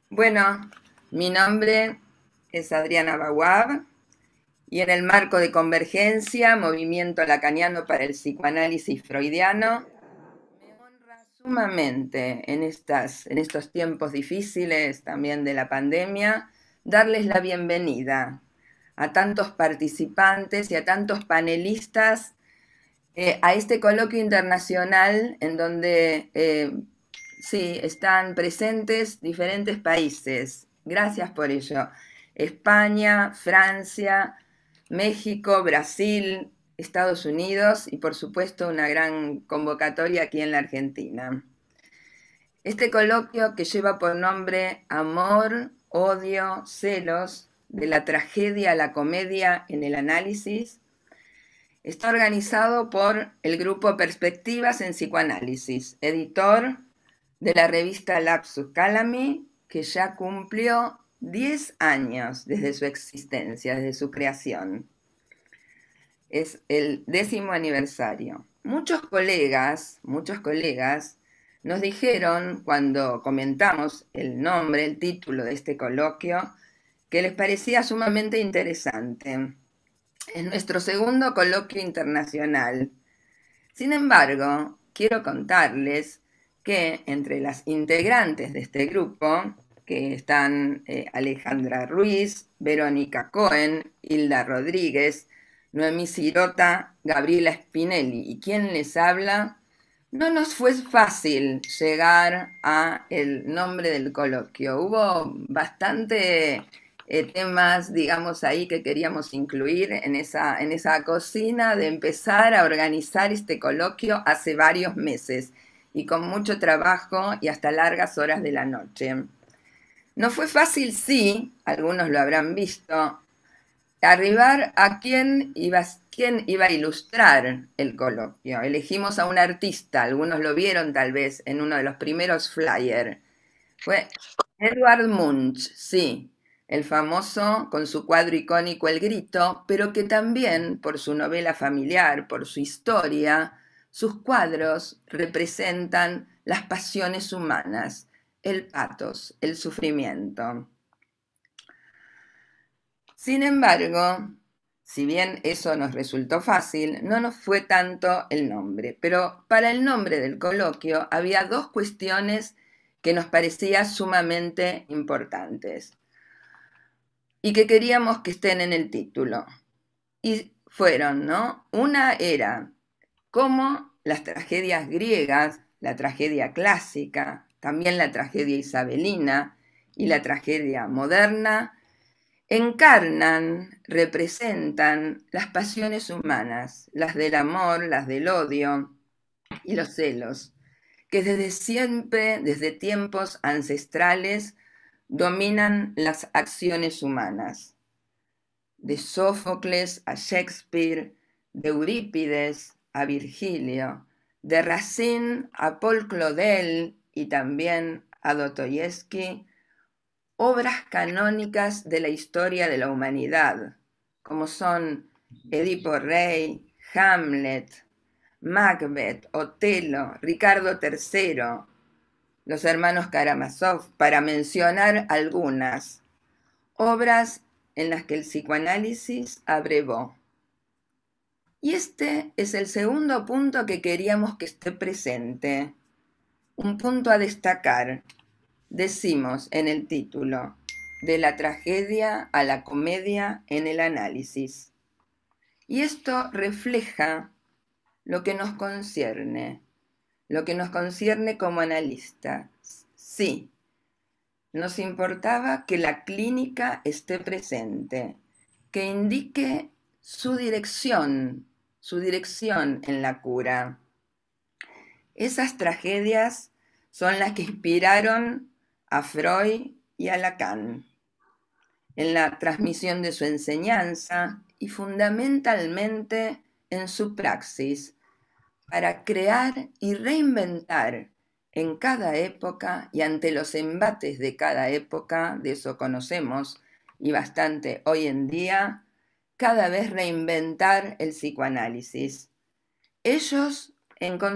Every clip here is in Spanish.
Bueno, mi nombre es Adriana Baguab y en el marco de Convergencia, Movimiento Lacaniano para el Psicoanálisis Freudiano, me honra sumamente en estos tiempos difíciles también de la pandemia, darles la bienvenida a tantos participantes y a tantos panelistas a este coloquio internacional en donde sí están presentes diferentes países. Gracias por ello. España, Francia, México, Brasil, Estados Unidos y por supuesto una gran convocatoria aquí en la Argentina. Este coloquio que lleva por nombre Amor, odio, celos, de la tragedia a la comedia en el análisis, está organizado por el grupo Perspectivas en Psicoanálisis, editor de la revista Lapsus Calami, que ya cumplió 10 años desde su existencia, desde su creación. Es el 10º aniversario. Muchos colegas nos dijeron cuando comentamos el nombre, el título de este coloquio, que les parecía sumamente interesante. Es nuestro segundo coloquio internacional. Sin embargo, quiero contarles que entre las integrantes de este grupo, que están Alejandra Ruiz, Verónica Cohen, Hilda Rodríguez, Noemí Sirota, Gabriela Spinelli y quien les habla, no nos fue fácil llegar a el nombre del coloquio. Hubo bastante temas, digamos, ahí que queríamos incluir en esa cocina de empezar a organizar este coloquio hace varios meses y con mucho trabajo y hasta largas horas de la noche. No fue fácil, sí, algunos lo habrán visto, arribar a quién iba a ilustrar el coloquio. Elegimos a un artista, algunos lo vieron tal vez en uno de los primeros flyers. Fue Edvard Munch, sí, el famoso con su cuadro icónico El Grito, pero que también por su novela familiar, por su historia, sus cuadros representan las pasiones humanas, el pathos, el sufrimiento. Sin embargo, si bien eso nos resultó fácil, no nos fue tanto el nombre, pero para el nombre del coloquio había dos cuestiones que nos parecían sumamente importantes y que queríamos que estén en el título. Y fueron, ¿no? Una era cómo las tragedias griegas, la tragedia clásica, también la tragedia isabelina y la tragedia moderna, encarnan, representan las pasiones humanas, las del amor, las del odio y los celos, que desde siempre, desde tiempos ancestrales, dominan las acciones humanas. De Sófocles a Shakespeare, de Eurípides a Virgilio, de Racine a Paul Claudel y también a Dostoyevsky, obras canónicas de la historia de la humanidad, como son Edipo Rey, Hamlet, Macbeth, Otelo, Ricardo III, los hermanos Karamazov, para mencionar algunas, obras en las que el psicoanálisis abrevó. Y este es el segundo punto que queríamos que esté presente, un punto a destacar. Decimos en el título, de la tragedia a la comedia en el análisis. Y esto refleja lo que nos concierne como analistas. Sí, nos importaba que la clínica esté presente, que indique su dirección en la cura. Esas tragedias son las que inspiraron a Freud y a Lacan en la transmisión de su enseñanza y fundamentalmente en su praxis para crear y reinventar en cada época y ante los embates de cada época, de eso conocemos y bastante hoy en día, cada vez reinventar el psicoanálisis. Ellos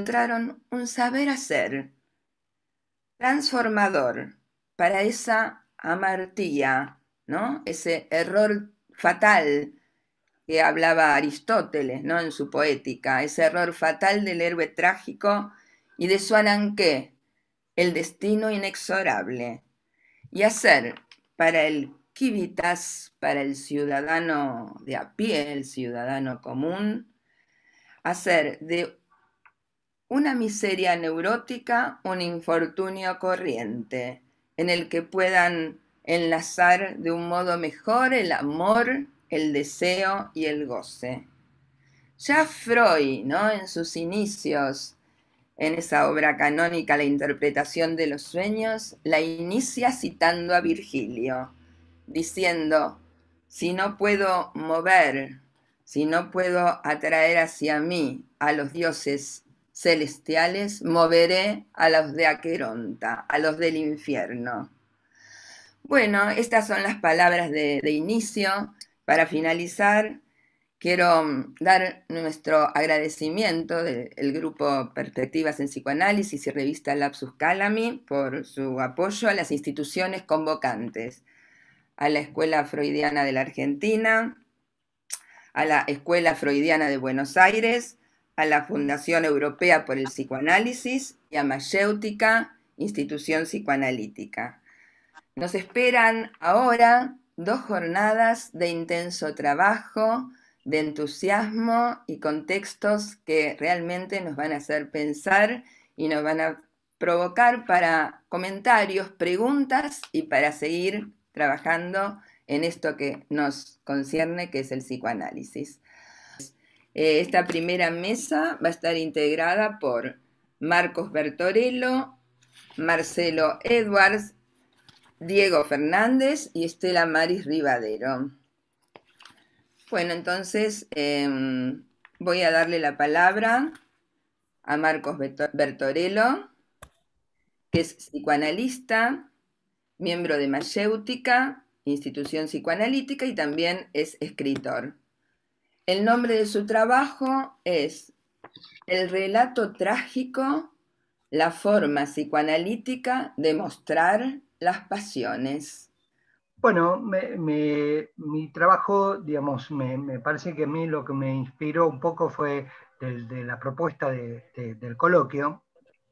encontraron un saber hacer transformador para esa amartía, ¿no? Ese error fatal que hablaba Aristóteles, ¿no? En su poética, ese error fatal del héroe trágico y de su ananqué, el destino inexorable, y hacer para el civitas, para el ciudadano de a pie, el ciudadano común, hacer de una miseria neurótica un infortunio corriente, en el que puedan enlazar de un modo mejor el amor, el deseo y el goce. Ya Freud, ¿no? En sus inicios, en esa obra canónica, La interpretación de los sueños, la inicia citando a Virgilio, diciendo, si no puedo mover, si no puedo atraer hacia mí a los dioses celestiales, moveré a los de Aqueronta, a los del infierno. Bueno, estas son las palabras de inicio. Para finalizar, quiero dar nuestro agradecimiento del grupo Perspectivas en Psicoanálisis y revista Lapsus Calami por su apoyo a las instituciones convocantes, a la Escuela Freudiana de la Argentina, a la Escuela Freudiana de Buenos Aires, a la Fundación Europea por el Psicoanálisis y a Mayéutica, institución psicoanalítica. Nos esperan ahora 2 jornadas de intenso trabajo, de entusiasmo y contextos que realmente nos van a hacer pensar y nos van a provocar para comentarios, preguntas y para seguir trabajando en esto que nos concierne, que es el psicoanálisis. Esta primera mesa va a estar integrada por Marcos Bertorello, Marcelo Edwards, Diego Fernández y Estela Maris Rivadero. Bueno, entonces voy a darle la palabra a Marcos Bertorello, que es psicoanalista, miembro de Mayéutica, institución psicoanalítica, y también es escritor. El nombre de su trabajo es El relato trágico, la forma psicoanalítica de mostrar las pasiones. Bueno, mi trabajo, digamos, me parece que a mí lo que me inspiró un poco fue de la propuesta del coloquio,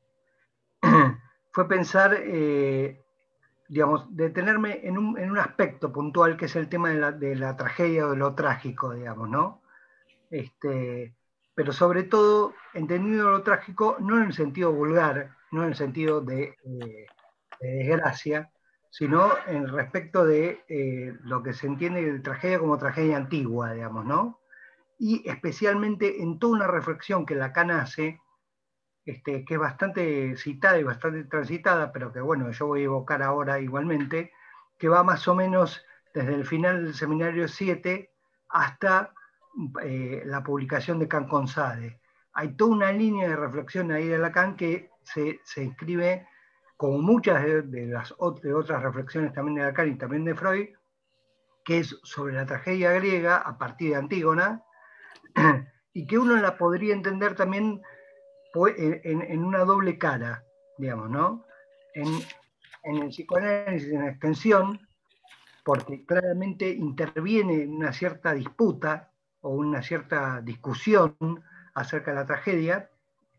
fue pensar, digamos, detenerme en un aspecto puntual que es el tema de la tragedia o de lo trágico, digamos, ¿no? Pero sobre todo, entendiendo lo trágico, no en el sentido vulgar, no en el sentido de desgracia, sino en respecto de lo que se entiende de tragedia como tragedia antigua, digamos, ¿no? Y especialmente en toda una reflexión que Lacan hace, que es bastante citada y bastante transitada, pero que bueno, yo voy a evocar ahora igualmente, que va más o menos desde el final del seminario 7 hasta la publicación de Can con Sade. Hay toda una línea de reflexión ahí de Lacan que se inscribe, como muchas de las otras reflexiones también de Lacan y también de Freud, que es sobre la tragedia griega a partir de Antígona, y que uno la podría entender también en una doble cara, digamos, ¿no? En el psicoanálisis, en la extensión, porque claramente interviene en una cierta disputa o una cierta discusión acerca de la tragedia,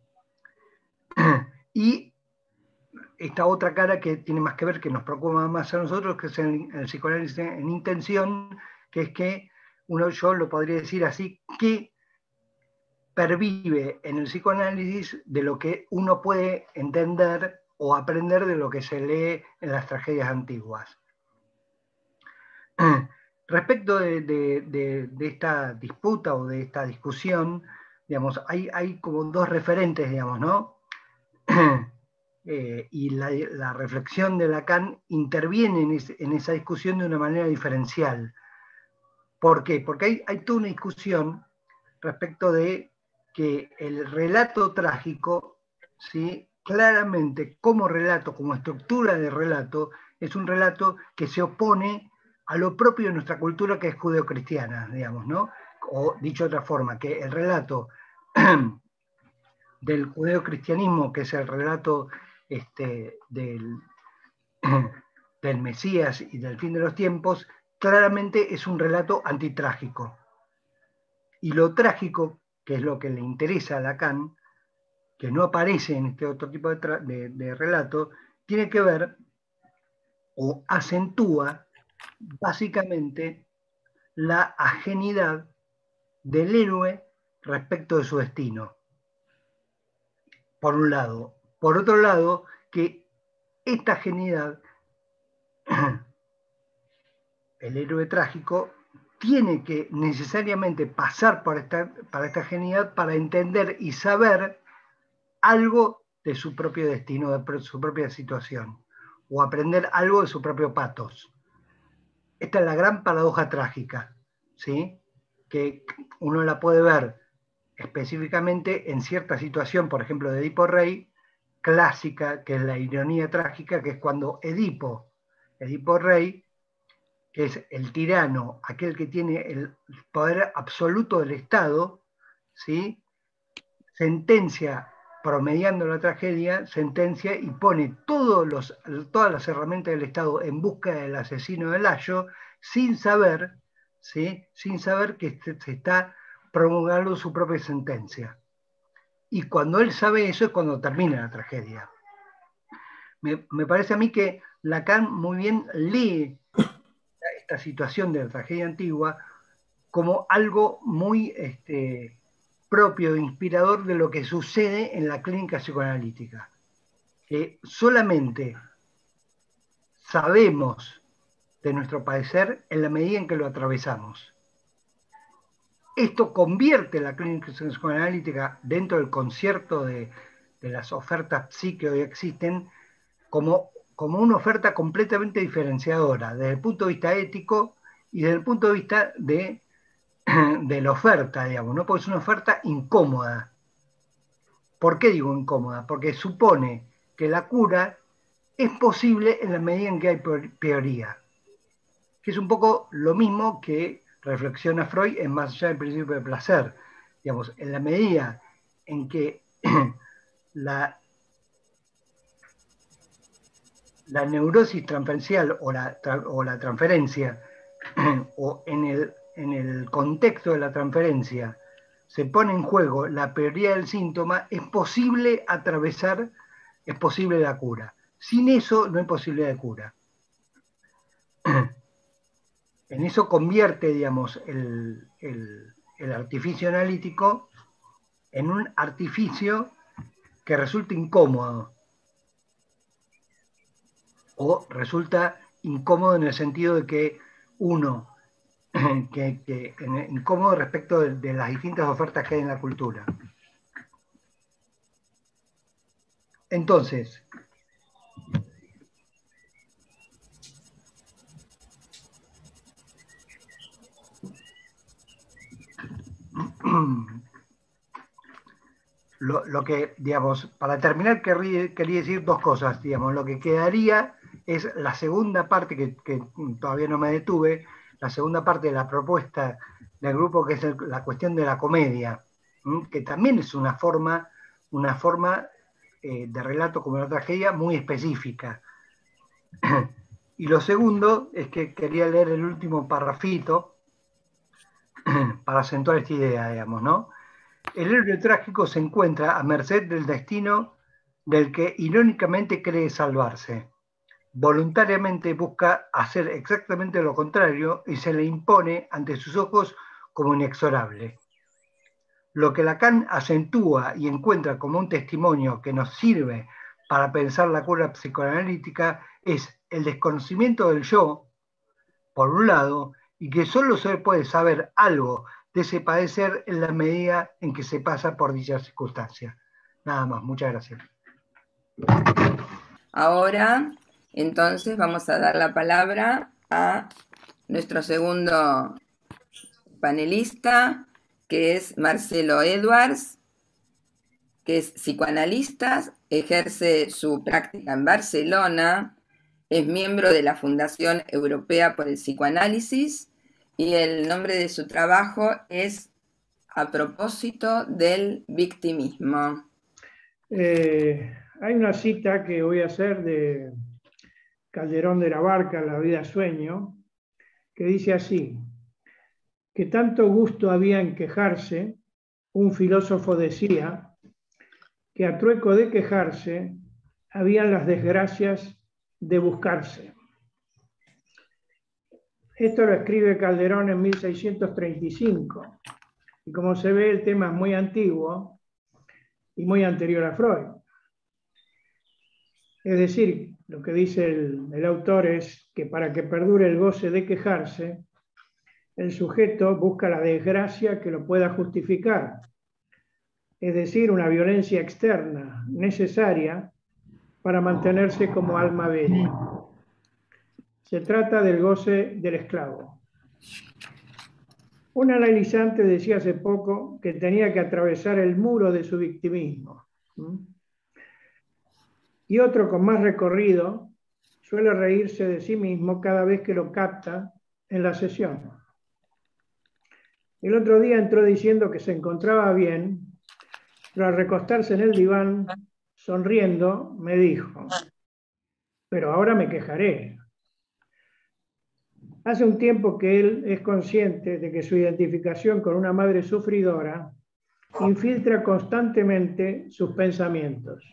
y esta otra cara que tiene más que ver, que nos preocupa más a nosotros, que es el psicoanálisis en intención, que es que yo lo podría decir así, que pervive en el psicoanálisis de lo que uno puede entender o aprender de lo que se lee en las tragedias antiguas. Respecto de esta disputa o de esta discusión, digamos, hay como 2 referentes, digamos, ¿no? Y la reflexión de Lacan interviene en esa discusión de una manera diferencial. ¿Por qué? Porque hay toda una discusión respecto de que el relato trágico, ¿sí? Claramente como relato, como estructura de relato, es un relato que se opone a lo propio de nuestra cultura, que es judeocristiana, digamos, ¿no? O dicho de otra forma, que el relato del judeocristianismo, que es el relato del del Mesías y del fin de los tiempos, claramente es un relato antitrágico. Y lo trágico, que es lo que le interesa a Lacan, que no aparece en este otro tipo de relato, tiene que ver o acentúa básicamente la ajenidad del héroe respecto de su destino, por un lado. Por otro lado, que esta ajenidad, el héroe trágico, tiene que necesariamente pasar por esta ajenidad para entender y saber algo de su propio destino, de su propia situación, o aprender algo de su propio patos. Esta es la gran paradoja trágica, ¿sí? Que uno la puede ver específicamente en cierta situación, por ejemplo, de Edipo Rey, clásica, que es la ironía trágica, que es cuando Edipo Rey, que es el tirano, aquel que tiene el poder absoluto del Estado, ¿sí? Sentencia, promediando la tragedia, sentencia y pone todas las herramientas del Estado en busca del asesino de Layo, sin saber, ¿sí? Sin saber que se está promulgando su propia sentencia. Y cuando él sabe eso es cuando termina la tragedia. Me parece a mí que Lacan muy bien lee esta situación de la tragedia antigua como algo muy propio, inspirador de lo que sucede en la clínica psicoanalítica. Que solamente sabemos de nuestro padecer en la medida en que lo atravesamos. Esto convierte la clínica psicoanalítica dentro del concierto de las ofertas psi que hoy existen como una oferta completamente diferenciadora desde el punto de vista ético y desde el punto de vista de la oferta, digamos, ¿no? Porque es una oferta incómoda. ¿Por qué digo incómoda? Porque supone que la cura es posible en la medida en que hay teoría, que es un poco lo mismo que reflexiona Freud en Más allá del principio de placer. Digamos, en la medida en que la neurosis transferencial o la transferencia o en el contexto de la transferencia se pone en juego la prioridad del síntoma, es posible atravesar, es posible la cura. Sin eso no hay posibilidad de cura. En eso convierte, digamos, el artificio analítico en un artificio que resulta incómodo, o resulta incómodo en el sentido de que uno, incómodo respecto de las distintas ofertas que hay en la cultura. Entonces, lo que, digamos, para terminar quería decir dos cosas, digamos, lo que quedaría es la segunda parte, que todavía no me detuve, la segunda parte de la propuesta del grupo, que es la cuestión de la comedia, que también es una forma de relato como la tragedia muy específica. Y lo segundo es que quería leer el último parrafito para acentuar esta idea, digamos, ¿no? El héroe trágico se encuentra a merced del destino del que irónicamente cree salvarse. Voluntariamente busca hacer exactamente lo contrario y se le impone ante sus ojos como inexorable. Lo que Lacan acentúa y encuentra como un testimonio que nos sirve para pensar la cura psicoanalítica es el desconocimiento del yo, por un lado, y que solo se puede saber algo de ese padecer en la medida en que se pasa por dichas circunstancias. Nada más, muchas gracias. Ahora, entonces, vamos a dar la palabra a nuestro segundo panelista, que es Marcelo Edwards, que es psicoanalista, ejerce su práctica en Barcelona, es miembro de la Fundación Europea por el Psicoanálisis y el nombre de su trabajo es A propósito del victimismo. Hay una cita que voy a hacer Calderón de la Barca, La vida sueño, que dice así, que tanto gusto había en quejarse, un filósofo decía, que a trueco de quejarse, habían las desgracias de buscarse. Esto lo escribe Calderón en 1635, y como se ve el tema es muy antiguo y muy anterior a Freud. Es decir, lo que dice el autor es que para que perdure el goce de quejarse, el sujeto busca la desgracia que lo pueda justificar, es decir, una violencia externa necesaria para mantenerse como alma bella. Se trata del goce del esclavo. Un analizante decía hace poco que tenía que atravesar el muro de su victimismo. Y otro con más recorrido suele reírse de sí mismo cada vez que lo capta en la sesión. El otro día entró diciendo que se encontraba bien, pero al recostarse en el diván, sonriendo, me dijo, pero ahora me quejaré. Hace un tiempo que él es consciente de que su identificación con una madre sufridora infiltra constantemente sus pensamientos.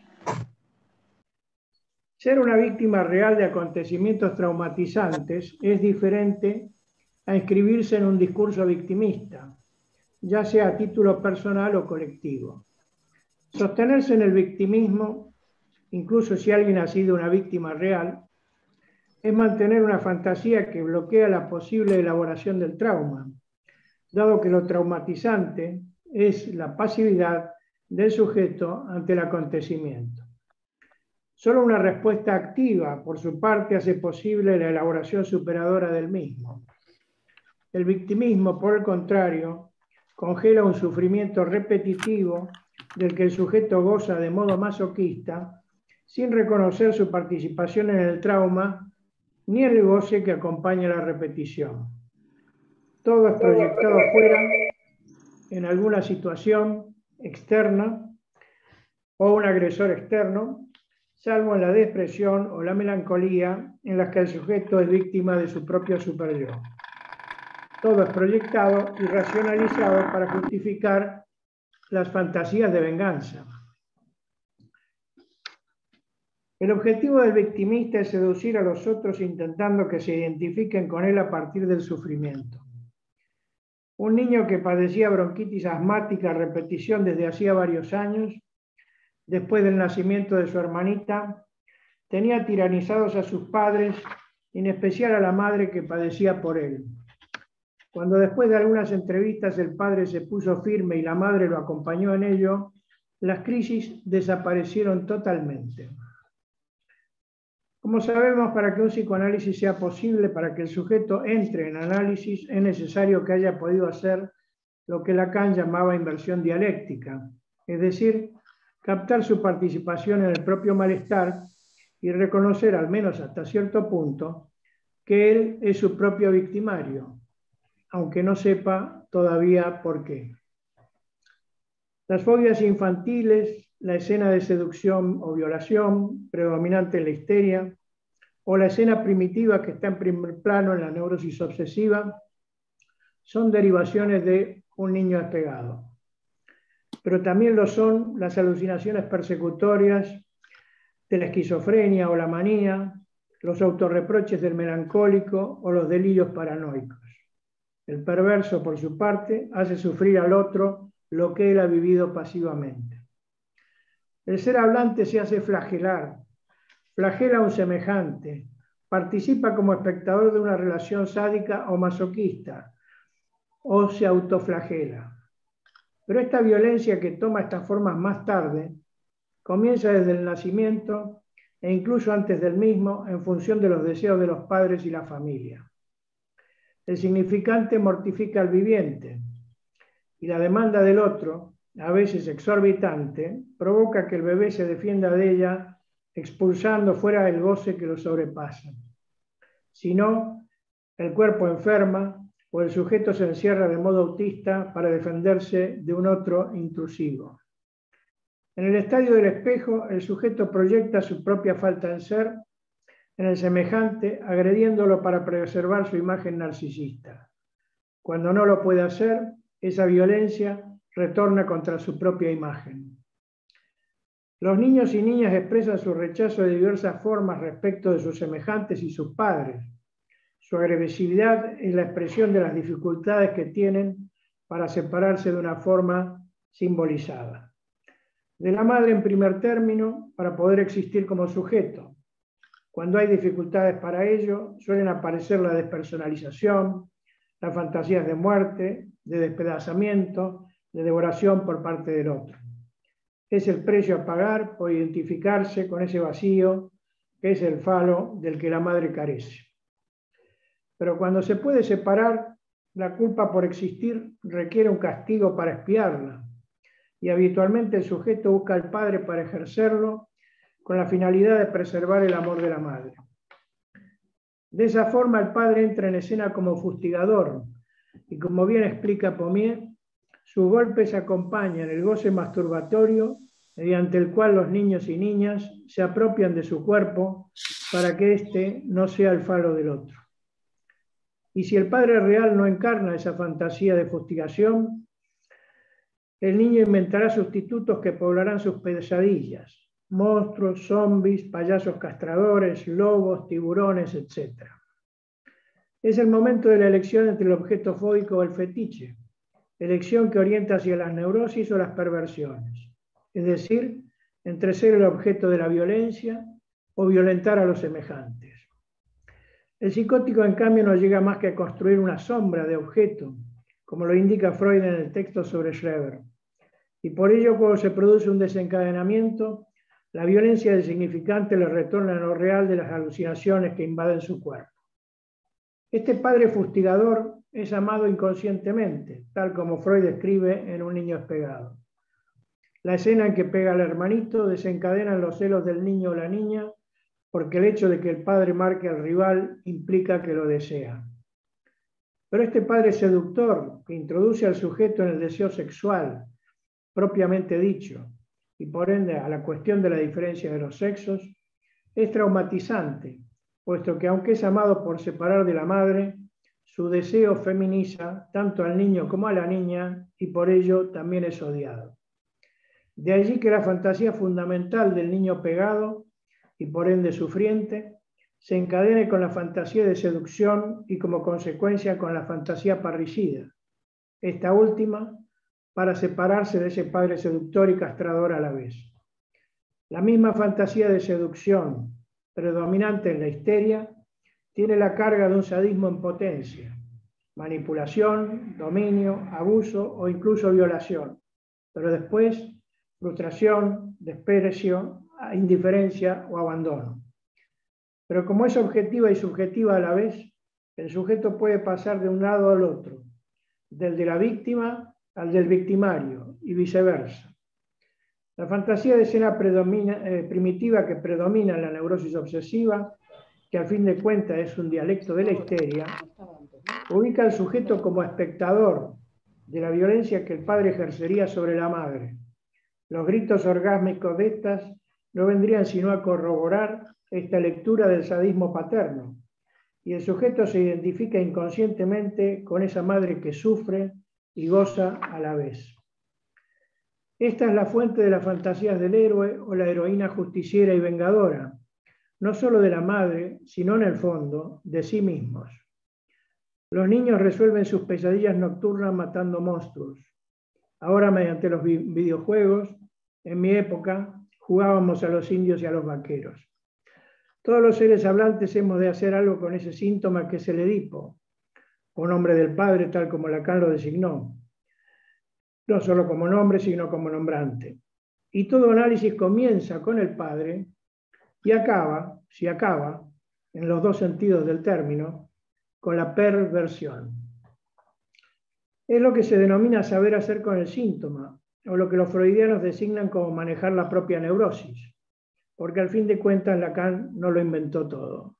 Ser una víctima real de acontecimientos traumatizantes es diferente a inscribirse en un discurso victimista, ya sea a título personal o colectivo. Sostenerse en el victimismo, incluso si alguien ha sido una víctima real, es mantener una fantasía que bloquea la posible elaboración del trauma, dado que lo traumatizante es la pasividad del sujeto ante el acontecimiento. Solo una respuesta activa, por su parte, hace posible la elaboración superadora del mismo. El victimismo, por el contrario, congela un sufrimiento repetitivo del que el sujeto goza de modo masoquista, sin reconocer su participación en el trauma ni el goce que acompaña la repetición. Todo es proyectado afuera en alguna situación externa o un agresor externo, salvo en la depresión o la melancolía en las que el sujeto es víctima de su propio superyo. Todo es proyectado y racionalizado para justificar las fantasías de venganza. El objetivo del victimista es seducir a los otros intentando que se identifiquen con él a partir del sufrimiento. Un niño que padecía bronquitis asmática a repetición desde hacía varios años, después del nacimiento de su hermanita, tenía tiranizados a sus padres, en especial a la madre que padecía por él. Cuando después de algunas entrevistas el padre se puso firme y la madre lo acompañó en ello, las crisis desaparecieron totalmente. Como sabemos, para que un psicoanálisis sea posible, para que el sujeto entre en análisis, es necesario que haya podido hacer lo que Lacan llamaba inversión dialéctica, es decir, captar su participación en el propio malestar y reconocer, al menos hasta cierto punto, que él es su propio victimario, aunque no sepa todavía por qué. Las fobias infantiles, la escena de seducción o violación predominante en la histeria, o la escena primitiva que está en primer plano en la neurosis obsesiva, son derivaciones de un niño despegado. Pero también lo son las alucinaciones persecutorias de la esquizofrenia o la manía, los autorreproches del melancólico o los delirios paranoicos. El perverso, por su parte, hace sufrir al otro lo que él ha vivido pasivamente. El ser hablante se hace flagelar, flagela a un semejante, participa como espectador de una relación sádica o masoquista, o se autoflagela. Pero esta violencia que toma estas formas más tarde, comienza desde el nacimiento e incluso antes del mismo, en función de los deseos de los padres y la familia. El significante mortifica al viviente y la demanda del otro, a veces exorbitante, provoca que el bebé se defienda de ella expulsando fuera el goce que lo sobrepasa. Si no, el cuerpo enferma o el sujeto se encierra de modo autista para defenderse de un otro intrusivo. En el estadio del espejo, el sujeto proyecta su propia falta de ser en el semejante, agrediéndolo para preservar su imagen narcisista. Cuando no lo puede hacer, esa violencia retorna contra su propia imagen. Los niños y niñas expresan su rechazo de diversas formas respecto de sus semejantes y sus padres. Su agresividad es la expresión de las dificultades que tienen para separarse de una forma simbolizada. De la madre en primer término, para poder existir como sujeto. Cuando hay dificultades para ello, suelen aparecer la despersonalización, las fantasías de muerte, de despedazamiento, de devoración por parte del otro. Es el precio a pagar por identificarse con ese vacío que es el falo del que la madre carece. Pero cuando se puede separar, la culpa por existir requiere un castigo para expiarla, y habitualmente el sujeto busca al padre para ejercerlo con la finalidad de preservar el amor de la madre. De esa forma el padre entra en escena como fustigador, y como bien explica Pommier, sus golpes acompañan el goce masturbatorio mediante el cual los niños y niñas se apropian de su cuerpo para que éste no sea el falo del otro. Y si el padre real no encarna esa fantasía de fustigación, el niño inventará sustitutos que poblarán sus pesadillas: monstruos, zombies, payasos castradores, lobos, tiburones, etc. Es el momento de la elección entre el objeto fóbico o el fetiche, elección que orienta hacia las neurosis o las perversiones, es decir, entre ser el objeto de la violencia o violentar a los semejantes. El psicótico, en cambio, no llega más que a construir una sombra de objeto, como lo indica Freud en el texto sobre Schreber. Y por ello, cuando se produce un desencadenamiento, la violencia del significante le retorna a lo real de las alucinaciones que invaden su cuerpo. Este padre fustigador es amado inconscientemente, tal como Freud describe en Un niño es pegado. La escena en que pega al hermanito desencadena los celos del niño o la niña, porque el hecho de que el padre marque al rival implica que lo desea. Pero este padre seductor, que introduce al sujeto en el deseo sexual, propiamente dicho, y por ende a la cuestión de la diferencia de los sexos, es traumatizante, puesto que aunque es amado por separar de la madre, su deseo feminiza tanto al niño como a la niña y por ello también es odiado. De allí que la fantasía fundamental del niño pegado y por ende sufriente se encadene con la fantasía de seducción y como consecuencia con la fantasía parricida. Esta última para separarse de ese padre seductor y castrador a la vez. La misma fantasía de seducción predominante en la histeria tiene la carga de un sadismo en potencia, manipulación, dominio, abuso o incluso violación, pero después frustración, desprecio, indiferencia o abandono. Pero como es objetiva y subjetiva a la vez, el sujeto puede pasar de un lado al otro, del de la víctima al del victimario y viceversa. La fantasía de escena primitiva que predomina en la neurosis obsesiva, que al fin de cuentas es un dialecto de la histeria, ubica al sujeto como espectador de la violencia que el padre ejercería sobre la madre. Los gritos orgásmicos de estas no vendrían sino a corroborar esta lectura del sadismo paterno, y el sujeto se identifica inconscientemente con esa madre que sufre y goza a la vez. Esta es la fuente de las fantasías del héroe o la heroína justiciera y vengadora, no solo de la madre, sino en el fondo, de sí mismos. Los niños resuelven sus pesadillas nocturnas matando monstruos. Ahora, mediante los videojuegos, en mi época, jugábamos a los indios y a los vaqueros. Todos los seres hablantes hemos de hacer algo con ese síntoma que es el Edipo, o nombre del padre, tal como Lacan lo designó. No solo como nombre, sino como nombrante. Y todo análisis comienza con el padre y acaba, si acaba, en los dos sentidos del término, con la perversión. Es lo que se denomina saber hacer con el síntoma, o lo que los freudianos designan como manejar la propia neurosis, porque al fin de cuentas Lacan no lo inventó todo.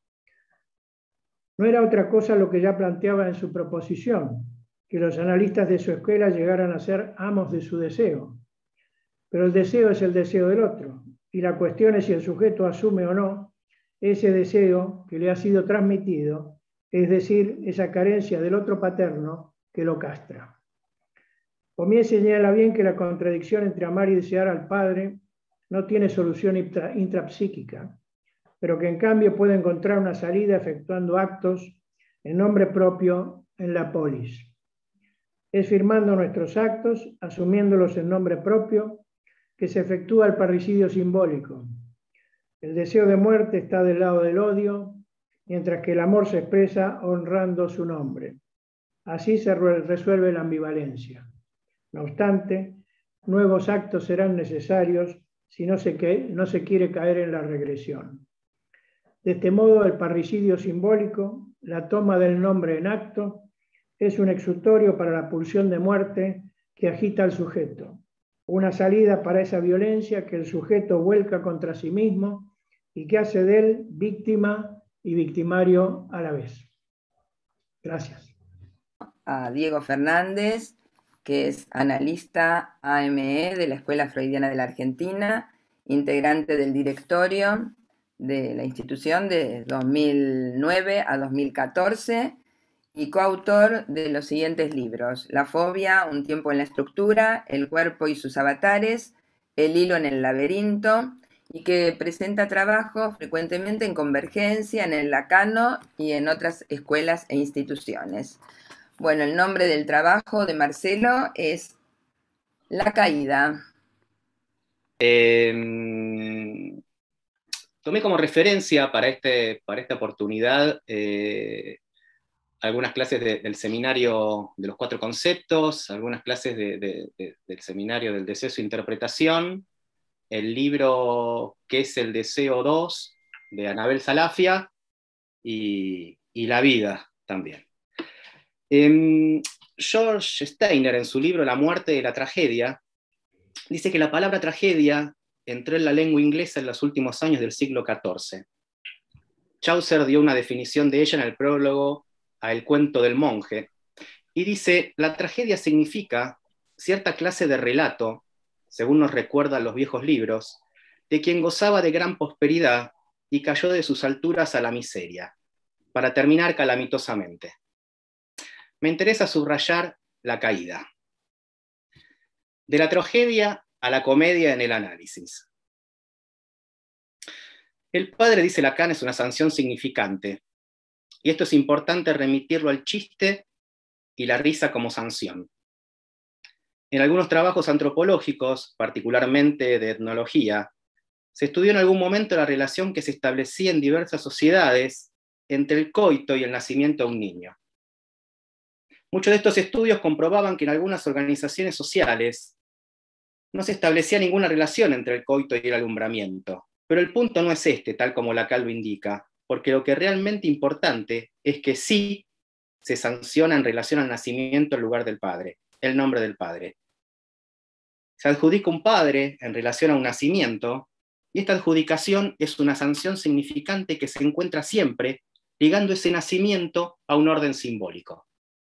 No era otra cosa lo que ya planteaba en su proposición, que los analistas de su escuela llegaran a ser amos de su deseo. Pero el deseo es el deseo del otro, y la cuestión es si el sujeto asume o no ese deseo que le ha sido transmitido, es decir, esa carencia del otro paterno que lo castra. Pommier señala bien que la contradicción entre amar y desear al padre no tiene solución intrapsíquica, pero que en cambio puede encontrar una salida efectuando actos en nombre propio en la polis. Es firmando nuestros actos, asumiéndolos en nombre propio, que se efectúa el parricidio simbólico. El deseo de muerte está del lado del odio, mientras que el amor se expresa honrando su nombre. Así se resuelve la ambivalencia. No obstante, nuevos actos serán necesarios si no se quiere caer en la regresión. De este modo, el parricidio simbólico, la toma del nombre en acto, es un exutorio para la pulsión de muerte que agita al sujeto, una salida para esa violencia que el sujeto vuelca contra sí mismo y que hace de él víctima y victimario a la vez. Gracias. A Diego Fernández, que es analista AME de la Escuela Freudiana de la Argentina, integrante del directorio de la institución de 2009 a 2014 y coautor de los siguientes libros: La fobia, un tiempo en la estructura, El cuerpo y sus avatares, El hilo en el laberinto, y que presenta trabajo frecuentemente en Convergencia, en el Lacano y en otras escuelas e instituciones. Bueno, el nombre del trabajo de Marcelo es La caída. Tomé como referencia para esta oportunidad algunas clases del seminario de los 4 conceptos, algunas clases del seminario del deseo y su interpretación, el libro ¿Qué es el deseo 2? De Anabel Salafia, y La vida también. George Steiner, en su libro La muerte de la tragedia, dice que la palabra tragedia entró en la lengua inglesa en los últimos años del siglo XIV. Chaucer dio una definición de ella en el prólogo a El cuento del monje, y dice: la tragedia significa cierta clase de relato, según nos recuerdan los viejos libros, de quien gozaba de gran prosperidad y cayó de sus alturas a la miseria, para terminar calamitosamente. Me interesa subrayar la caída. De la tragedia a la comedia en el análisis. El padre, dice Lacan, es una sanción significante, y esto es importante remitirlo al chiste y la risa como sanción. En algunos trabajos antropológicos, particularmente de etnología, se estudió en algún momento la relación que se establecía en diversas sociedades entre el coito y el nacimiento de un niño. Muchos de estos estudios comprobaban que en algunas organizaciones sociales no se establecía ninguna relación entre el coito y el alumbramiento. Pero el punto no es este, tal como Lacan lo indica, porque lo que es realmente importante es que sí se sanciona en relación al nacimiento en lugar del padre, el nombre del padre. Se adjudica un padre en relación a un nacimiento, y esta adjudicación es una sanción significante que se encuentra siempre ligando ese nacimiento a un orden simbólico.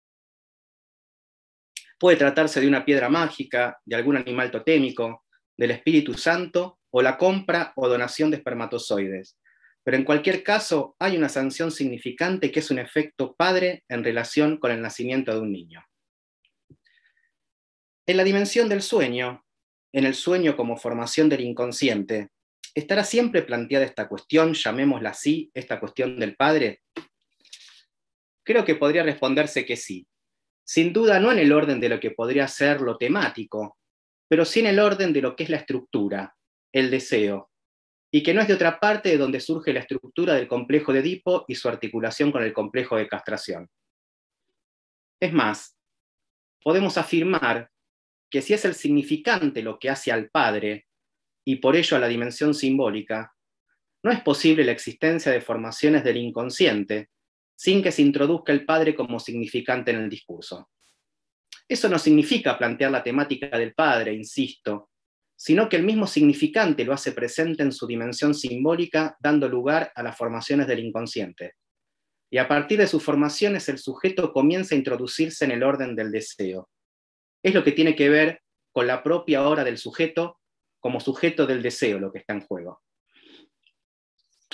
Puede tratarse de una piedra mágica, de algún animal totémico, del Espíritu Santo, o la compra o donación de espermatozoides. Pero en cualquier caso, hay una sanción significante que es un efecto padre en relación con el nacimiento de un niño. En la dimensión del sueño, en el sueño como formación del inconsciente, ¿estará siempre planteada esta cuestión, llamémosla así, esta cuestión del padre? Creo que podría responderse que sí. Sin duda no en el orden de lo que podría ser lo temático, pero sí en el orden de lo que es la estructura, el deseo, y que no es de otra parte de donde surge la estructura del complejo de Edipo y su articulación con el complejo de castración. Es más, podemos afirmar que si es el significante lo que hace al padre, y por ello a la dimensión simbólica, no es posible la existencia de formaciones del inconsciente sin que se introduzca el padre como significante en el discurso. Eso no significa plantear la temática del padre, insisto, sino que el mismo significante lo hace presente en su dimensión simbólica, dando lugar a las formaciones del inconsciente. Y a partir de sus formaciones, el sujeto comienza a introducirse en el orden del deseo. Es lo que tiene que ver con la propia hora del sujeto como sujeto del deseo lo que está en juego.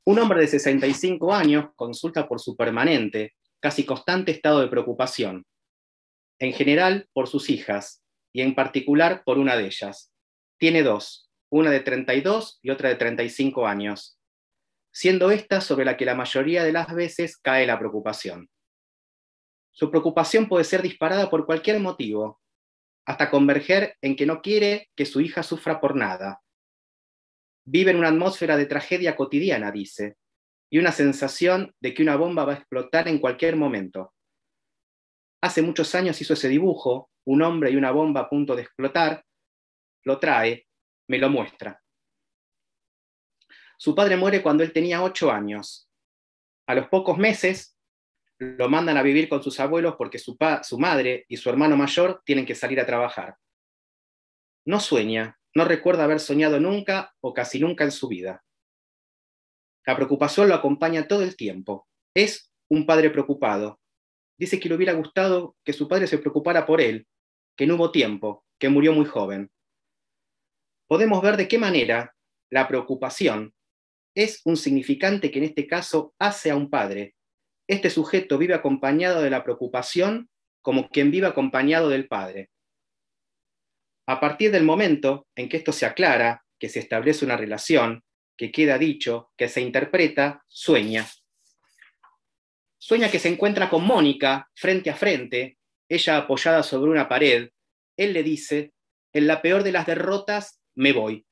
Un hombre de 65 años consulta por su permanente, casi constante estado de preocupación, en general por sus hijas, y en particular por una de ellas. Tiene dos, una de 32 y otra de 35 años, siendo esta sobre la que la mayoría de las veces cae la preocupación. Su preocupación puede ser disparada por cualquier motivo, hasta converger en que no quiere que su hija sufra por nada. Vive en una atmósfera de tragedia cotidiana, dice, y una sensación de que una bomba va a explotar en cualquier momento. Hace muchos años hizo ese dibujo, un hombre y una bomba a punto de explotar, lo trae, me lo muestra. Su padre muere cuando él tenía 8 años. A los pocos meses lo mandan a vivir con sus abuelos porque su madre y su hermano mayor tienen que salir a trabajar. No sueña, no recuerda haber soñado nunca o casi nunca en su vida. La preocupación lo acompaña todo el tiempo. Es un padre preocupado. Dice que le hubiera gustado que su padre se preocupara por él, que no hubo tiempo, que murió muy joven. Podemos ver de qué manera la preocupación es un significante que en este caso hace a un padre. Este sujeto vive acompañado de la preocupación como quien vive acompañado del padre. A partir del momento en que esto se aclara, que se establece una relación, que queda dicho, que se interpreta, sueña. Sueña que se encuentra con Mónica frente a frente, ella apoyada sobre una pared. Él le dice, en la peor de las derrotas, me voy.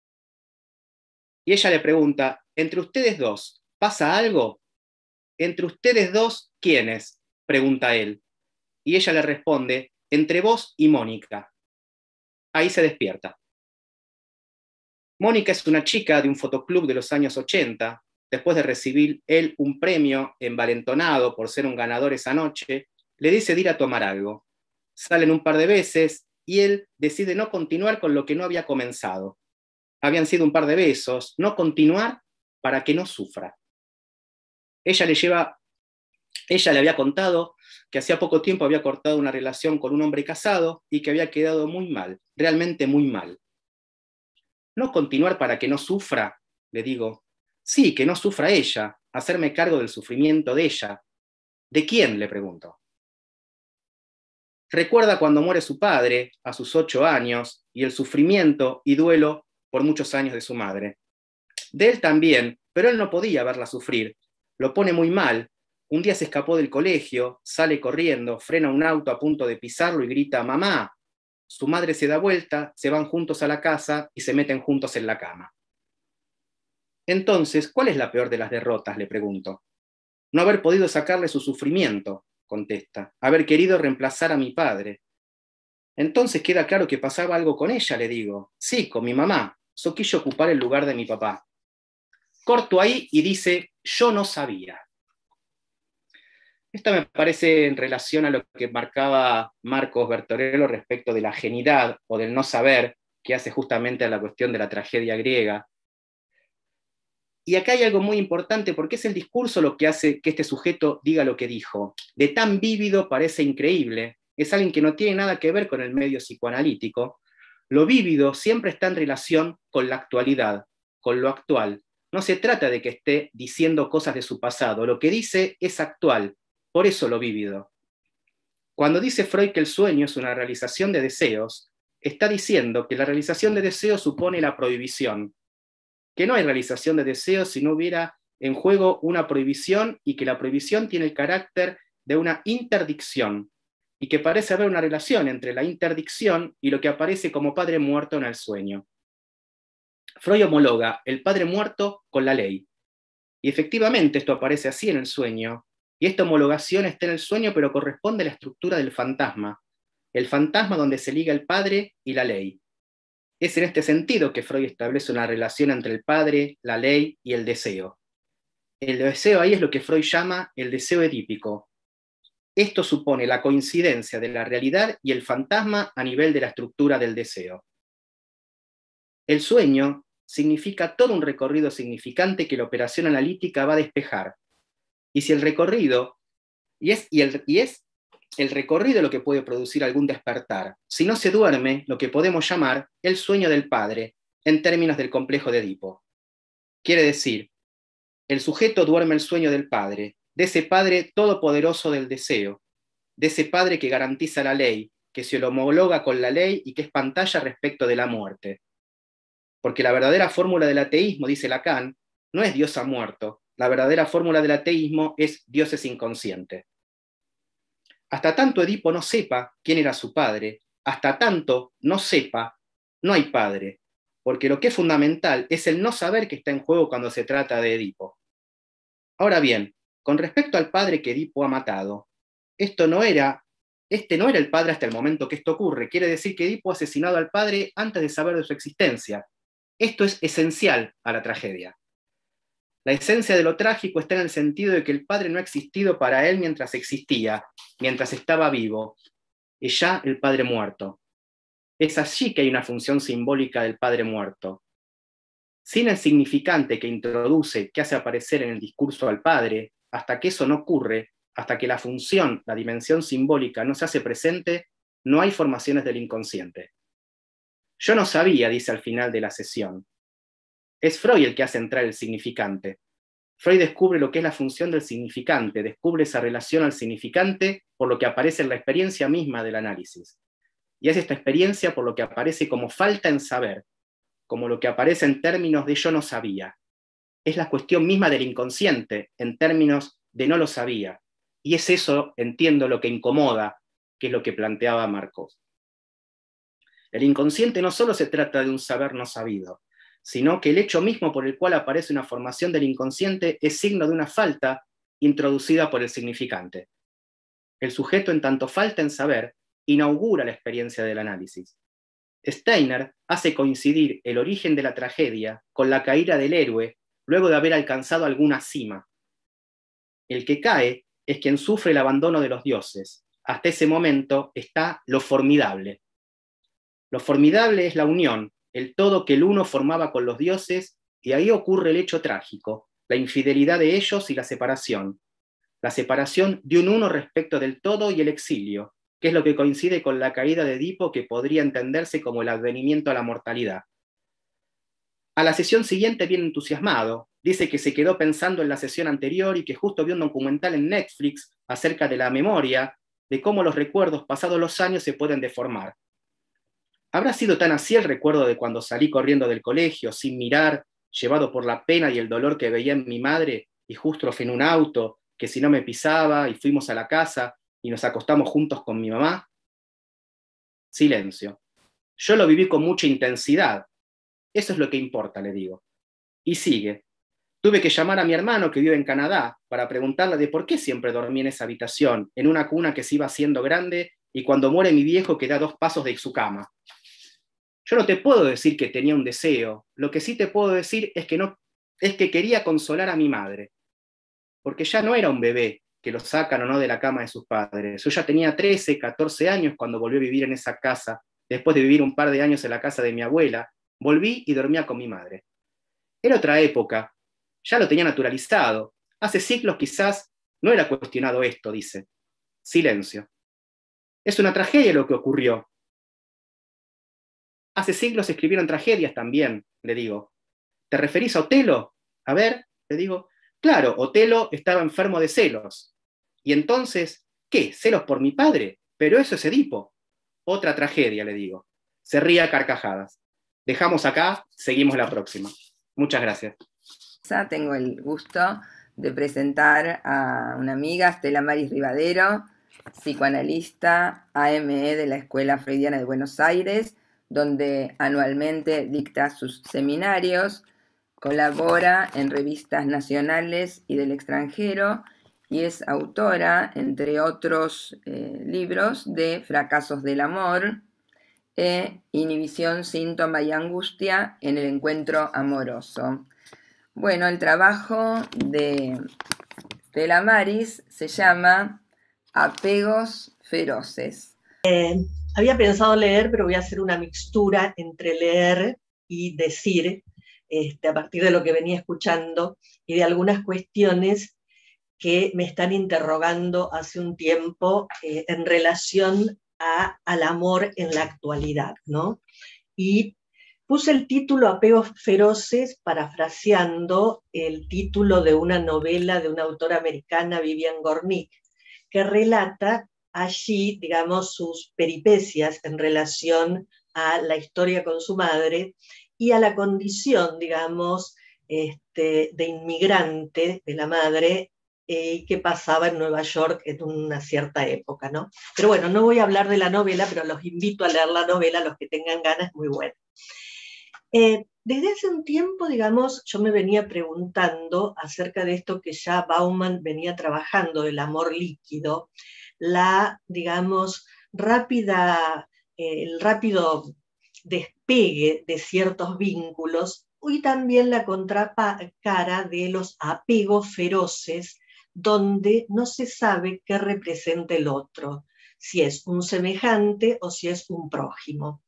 Y ella le pregunta, ¿entre ustedes dos pasa algo? ¿Entre ustedes dos quiénes?, pregunta él. Y ella le responde, entre vos y Mónica. Ahí se despierta. Mónica es una chica de un fotoclub de los años 80. Después de recibir él un premio envalentonado por ser un ganador esa noche, le dice de ir a tomar algo. Salen un par de veces y él decide no continuar con lo que no había comenzado. Habían sido un par de besos, no continuar para que no sufra. Ella le había contado que hacía poco tiempo había cortado una relación con un hombre casado y que había quedado muy mal, realmente muy mal. No continuar para que no sufra, le digo. Sí, que no sufra ella, hacerme cargo del sufrimiento de ella. ¿De quién?, le pregunto. Recuerda cuando muere su padre, a sus 8 años, y el sufrimiento y duelo por muchos años de su madre. De él también, pero él no podía verla sufrir. Lo pone muy mal. Un día se escapó del colegio, sale corriendo, frena un auto a punto de pisarlo y grita, ¡mamá! Su madre se da vuelta, se van juntos a la casa y se meten juntos en la cama. Entonces, ¿cuál es la peor de las derrotas?, le pregunto. No haber podido sacarle su sufrimiento, contesta. Haber querido reemplazar a mi padre. Entonces queda claro que pasaba algo con ella, le digo. Sí, con mi mamá. Yo quise ocupar el lugar de mi papá. Corto ahí y dice, yo no sabía. Esta me parece en relación a lo que marcaba Marcos Bertorello respecto de la genialidad o del no saber, que hace justamente a la cuestión de la tragedia griega. Y acá hay algo muy importante, porque es el discurso lo que hace que este sujeto diga lo que dijo. De tan vívido parece increíble. Es alguien que no tiene nada que ver con el medio psicoanalítico. Lo vívido siempre está en relación con la actualidad, con lo actual. No se trata de que esté diciendo cosas de su pasado. Lo que dice es actual. Por eso lo vívido. Cuando dice Freud que el sueño es una realización de deseos, está diciendo que la realización de deseos supone la prohibición. Que no hay realización de deseos si no hubiera en juego una prohibición y que la prohibición tiene el carácter de una interdicción y que parece haber una relación entre la interdicción y lo que aparece como padre muerto en el sueño. Freud homologa el padre muerto con la ley. Y efectivamente esto aparece así en el sueño, y esta homologación está en el sueño pero corresponde a la estructura del fantasma, el fantasma donde se liga el padre y la ley. Es en este sentido que Freud establece una relación entre el padre, la ley y el deseo. El deseo ahí es lo que Freud llama el deseo edípico. Esto supone la coincidencia de la realidad y el fantasma a nivel de la estructura del deseo. El sueño significa todo un recorrido significante que la operación analítica va a despejar. Y si el recorrido, es el recorrido lo que puede producir algún despertar. Si no se duerme, lo que podemos llamar el sueño del padre, en términos del complejo de Edipo. Quiere decir, El sujeto duerme el sueño del Padre, de ese Padre todopoderoso del deseo, de ese Padre que garantiza la ley, que se homologa con la ley y que es pantalla respecto de la muerte. Porque la verdadera fórmula del ateísmo, dice Lacan, no es Dios ha muerto. La verdadera fórmula del ateísmo es Dios es inconsciente. Hasta tanto Edipo no sepa quién era su padre, hasta tanto no sepa, no hay padre. Porque lo que es fundamental es el no saber que está en juego cuando se trata de Edipo. Ahora bien, con respecto al padre que Edipo ha matado, este no era el padre hasta el momento que esto ocurre. Quiere decir que Edipo ha asesinado al padre antes de saber de su existencia. Esto es esencial a la tragedia. La esencia de lo trágico está en el sentido de que el padre no ha existido para él mientras existía, mientras estaba vivo, y ya el padre muerto. Es allí que hay una función simbólica del padre muerto. Sin el significante que introduce, que hace aparecer en el discurso al padre, hasta que eso no ocurre, hasta que la función, la dimensión simbólica no se hace presente, no hay formaciones del inconsciente. Yo no sabía, dice al final de la sesión. Es Freud el que hace entrar el significante. Freud descubre lo que es la función del significante, descubre esa relación al significante por lo que aparece en la experiencia misma del análisis. Y es esta experiencia por lo que aparece como falta en saber, como lo que aparece en términos de yo no sabía. Es la cuestión misma del inconsciente, en términos de no lo sabía. Y es eso, entiendo, lo que incomoda, que es lo que planteaba Marcos. El inconsciente no solo se trata de un saber no sabido, sino que el hecho mismo por el cual aparece una formación del inconsciente es signo de una falta introducida por el significante. El sujeto, en tanto falta en saber, inaugura la experiencia del análisis. Steiner hace coincidir el origen de la tragedia con la caída del héroe luego de haber alcanzado alguna cima. El que cae es quien sufre el abandono de los dioses. Hasta ese momento está lo formidable. Lo formidable es la unión, el todo que el uno formaba con los dioses, y ahí ocurre el hecho trágico, la infidelidad de ellos y la separación de un uno respecto del todo y el exilio, que es lo que coincide con la caída de Edipo, que podría entenderse como el advenimiento a la mortalidad. A la sesión siguiente viene entusiasmado, dice que se quedó pensando en la sesión anterior y que justo vio un documental en Netflix acerca de la memoria, de cómo los recuerdos pasados los años se pueden deformar. ¿Habrá sido tan así el recuerdo de cuando salí corriendo del colegio, sin mirar, llevado por la pena y el dolor que veía en mi madre, y justo en un auto, que si no me pisaba, y fuimos a la casa, y nos acostamos juntos con mi mamá? Silencio. Yo lo viví con mucha intensidad. Eso es lo que importa, le digo. Y sigue. Tuve que llamar a mi hermano que vive en Canadá para preguntarle de por qué siempre dormí en esa habitación, en una cuna que se iba haciendo grande, y cuando muere mi viejo queda a 2 pasos de su cama. Yo no te puedo decir que tenía un deseo, lo que sí te puedo decir es que quería consolar a mi madre, porque ya no era un bebé que lo sacan o no de la cama de sus padres. Yo ya tenía 13, 14 años cuando volví a vivir en esa casa, después de vivir un par de años en la casa de mi abuela, volví y dormía con mi madre. Era otra época, ya lo tenía naturalizado, hace siglos quizás no era cuestionado esto, dice. Silencio. Es una tragedia lo que ocurrió. Hace siglos se escribieron tragedias también, le digo. ¿Te referís a Otelo? A ver, le digo. Claro, Otelo estaba enfermo de celos. Y entonces, ¿qué? ¿Celos por mi padre? Pero eso es Edipo. Otra tragedia, le digo. Se ríe a carcajadas. Dejamos acá, seguimos la próxima. Muchas gracias. Tengo el gusto de presentar a una amiga, Estela Maris Rivadero, psicoanalista AME de la Escuela Freudiana de Buenos Aires, donde anualmente dicta sus seminarios, colabora en revistas nacionales y del extranjero y es autora, entre otros libros, de Fracasos del Amor, Inhibición, Síntoma y Angustia en el Encuentro Amoroso. Bueno, el trabajo de Estela Maris se llama Apegos Feroces. Había pensado leer, pero voy a hacer una mixtura entre leer y decir, a partir de lo que venía escuchando y de algunas cuestiones que me están interrogando hace un tiempo en relación al amor en la actualidad, ¿no? Y Puse el título Apegos feroces, parafraseando el título de una novela de una autora americana, Vivian Gornick, que relata allí, digamos, sus peripecias en relación a la historia con su madre y a la condición, digamos, de inmigrante de la madre que pasaba en Nueva York en una cierta época, ¿no? Pero bueno, no voy a hablar de la novela, pero los invito a leer la novela, los que tengan ganas, es muy buena. Desde hace un tiempo, digamos, yo me venía preguntando acerca de esto que ya Bauman venía trabajando, del amor líquido, la, digamos, el rápido despegue de ciertos vínculos y también la contracara de los apegos feroces, donde no se sabe qué representa el otro, si es un semejante o si es un prójimo.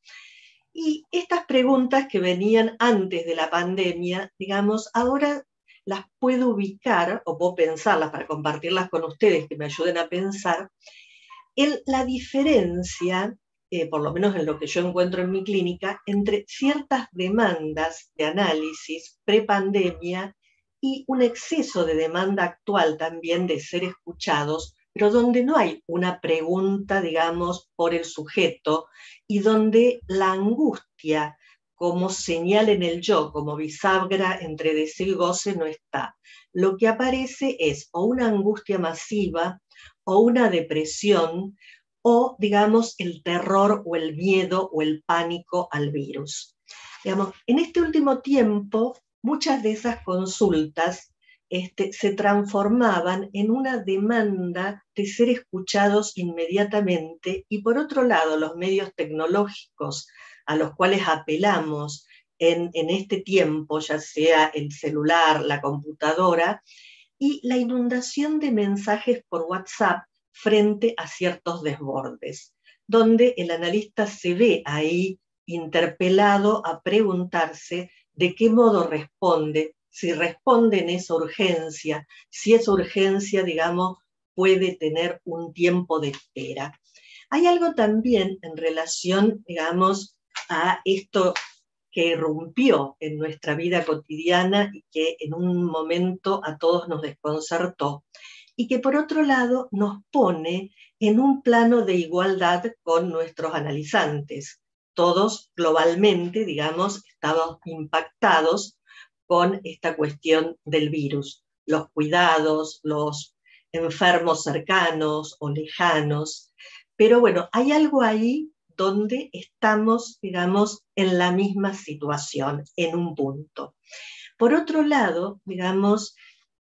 Y estas preguntas que venían antes de la pandemia, digamos, ahora las puedo ubicar, o puedo pensarlas para compartirlas con ustedes, que me ayuden a pensar, en la diferencia, por lo menos en lo que yo encuentro en mi clínica, entre ciertas demandas de análisis prepandemia y un exceso de demanda actual también de ser escuchados, pero donde no hay una pregunta, digamos, por el sujeto y donde la angustia como señal en el yo, como bisagra entre deseo y goce, no está. Lo que aparece es o una angustia masiva, o una depresión, o, digamos, el terror o el miedo o el pánico al virus. Digamos, en este último tiempo, muchas de esas consultas se transformaban en una demanda de ser escuchados inmediatamente, y por otro lado, los medios tecnológicos a los cuales apelamos en este tiempo, ya sea el celular, la computadora, y la inundación de mensajes por WhatsApp frente a ciertos desbordes, donde el analista se ve ahí interpelado a preguntarse de qué modo responde, si responde en esa urgencia, si esa urgencia, digamos, puede tener un tiempo de espera. Hay algo también en relación, digamos, a esto que irrumpió en nuestra vida cotidiana y que en un momento a todos nos desconcertó, y que por otro lado nos pone en un plano de igualdad con nuestros analizantes. Todos globalmente, digamos, estamos impactados con esta cuestión del virus, los cuidados, los enfermos cercanos o lejanos, pero bueno, hay algo ahí donde estamos, digamos, en la misma situación, en un punto. Por otro lado, digamos,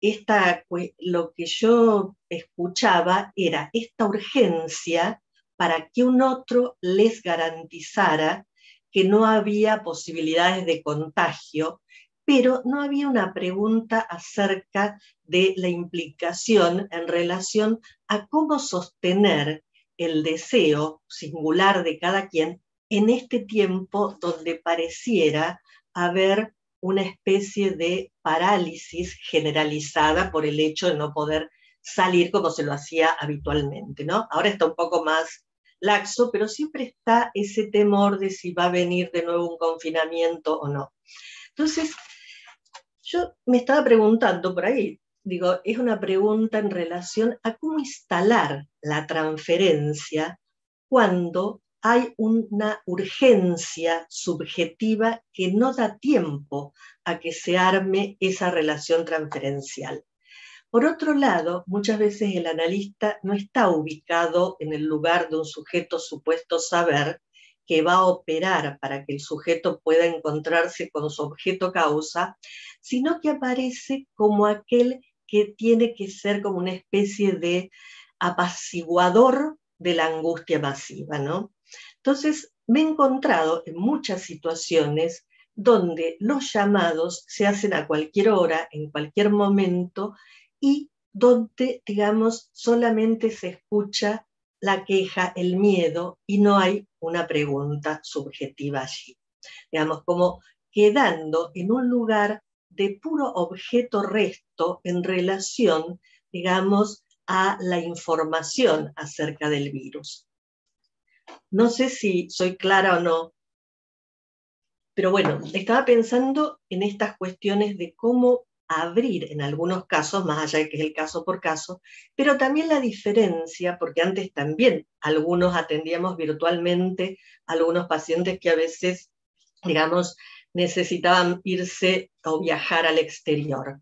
lo que yo escuchaba era esta urgencia para que un otro les garantizara que no había posibilidades de contagio, pero no había una pregunta acerca de la implicación en relación a cómo sostener el deseo singular de cada quien en este tiempo donde pareciera haber una especie de parálisis generalizada por el hecho de no poder salir como se lo hacía habitualmente, ¿no? Ahora está un poco más laxo, pero siempre está ese temor de si va a venir de nuevo un confinamiento o no. Entonces, yo me estaba preguntando por ahí, digo, es una pregunta en relación a cómo instalar la transferencia cuando hay una urgencia subjetiva que no da tiempo a que se arme esa relación transferencial. Por otro lado, muchas veces el analista no está ubicado en el lugar de un sujeto supuesto saber que va a operar para que el sujeto pueda encontrarse con su objeto causa, sino que aparece como aquel que tiene que ser como una especie de apaciguador de la angustia masiva, ¿no? Entonces, me he encontrado en muchas situaciones donde los llamados se hacen a cualquier hora, en cualquier momento, y donde, digamos, solamente se escucha la queja, el miedo, y no hay una pregunta subjetiva allí. Digamos, como quedando en un lugar de puro objeto resto en relación, digamos, a la información acerca del virus. No sé si soy clara o no, Pero bueno, estaba pensando en estas cuestiones de cómo abrir en algunos casos, más allá de que es el caso por caso, pero también la diferencia, porque antes también algunos atendíamos virtualmente a algunos pacientes que a veces, digamos, necesitaban irse o viajar al exterior.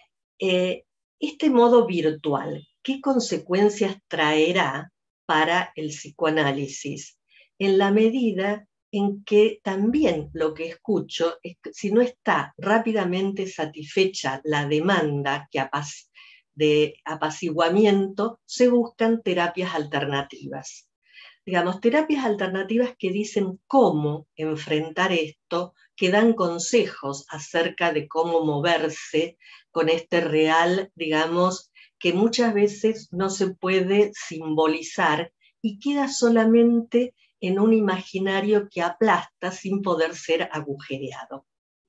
Este modo virtual, ¿qué consecuencias traerá para el psicoanálisis? En la medida en que también lo que escucho es que si no está rápidamente satisfecha la demanda de apaciguamiento, se buscan terapias alternativas. Digamos, terapias alternativas que dicen cómo enfrentar esto, que dan consejos acerca de cómo moverse con este real, digamos, que muchas veces no se puede simbolizar y queda solamente en un imaginario que aplasta sin poder ser agujereado.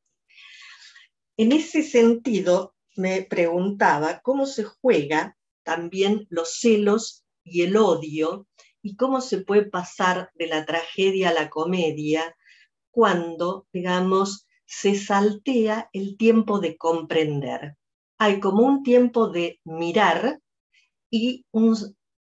En ese sentido, me preguntaba cómo se juega también los celos y el odio y cómo se puede pasar de la tragedia a la comedia cuando, digamos, se saltea el tiempo de comprender. Hay como un tiempo de mirar y un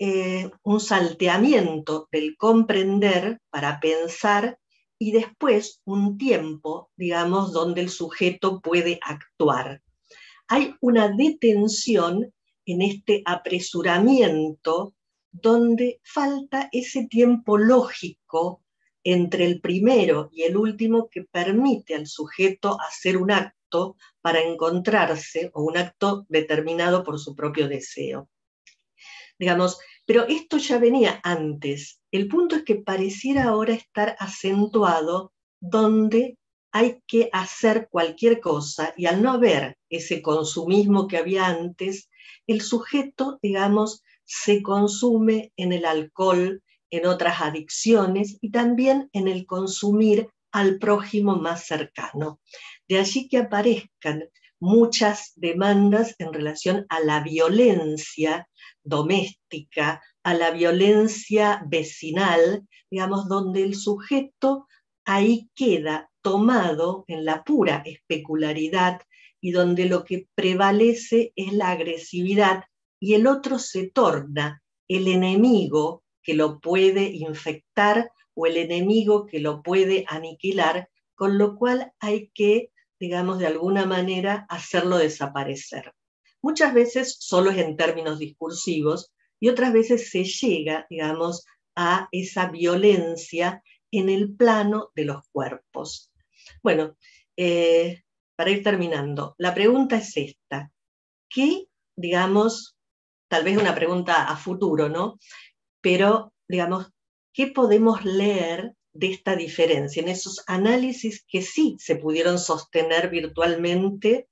salteamiento del comprender para pensar y después un tiempo, digamos, donde el sujeto puede actuar. Hay una detención en este apresuramiento donde falta ese tiempo lógico entre el primero y el último que permite al sujeto hacer un acto para encontrarse o un acto determinado por su propio deseo. Digamos, pero esto ya venía antes. El punto es que pareciera ahora estar acentuado donde hay que hacer cualquier cosa y al no haber ese consumismo que había antes, el sujeto, digamos, se consume en el alcohol, en otras adicciones y también en el consumir al prójimo más cercano. De allí que aparezcan muchas demandas en relación a la violencia doméstica, a la violencia vecinal, digamos, donde el sujeto ahí queda tomado en la pura especularidad y donde lo que prevalece es la agresividad y el otro se torna el enemigo que lo puede infectar o el enemigo que lo puede aniquilar, con lo cual hay que, digamos, de alguna manera hacerlo desaparecer. Muchas veces solo es en términos discursivos y otras veces se llega, digamos, a esa violencia en el plano de los cuerpos. Bueno, para ir terminando, la pregunta es esta. ¿Qué, digamos, tal vez una pregunta a futuro, ¿no? Pero, digamos, ¿qué podemos leer de esta diferencia en esos análisis que sí se pudieron sostener virtualmente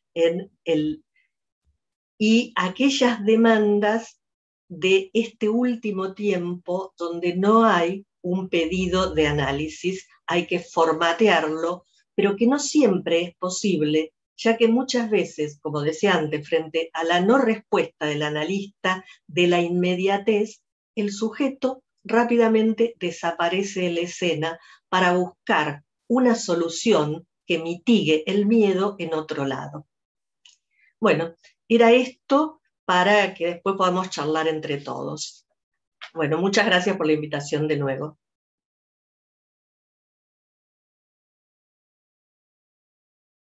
y aquellas demandas de este último tiempo donde no hay un pedido de análisis, hay que formatearlo, pero que no siempre es posible, ya que muchas veces, como decía antes, frente a la no respuesta del analista, de la inmediatez, el sujeto rápidamente desaparece de la escena para buscar una solución que mitigue el miedo en otro lado. Bueno, era esto para que después podamos charlar entre todos. Bueno, muchas gracias por la invitación de nuevo.